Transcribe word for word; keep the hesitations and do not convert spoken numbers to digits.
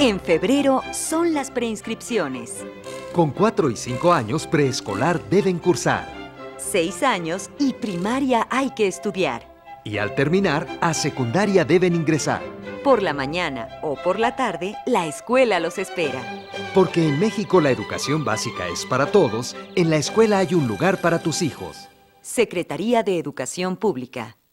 En febrero son las preinscripciones. Con cuatro y cinco años preescolar deben cursar. Seis años y primaria hay que estudiar. Y al terminar, a secundaria deben ingresar. Por la mañana o por la tarde, la escuela los espera. Porque en México la educación básica es para todos, en la escuela hay un lugar para tus hijos. Secretaría de Educación Pública.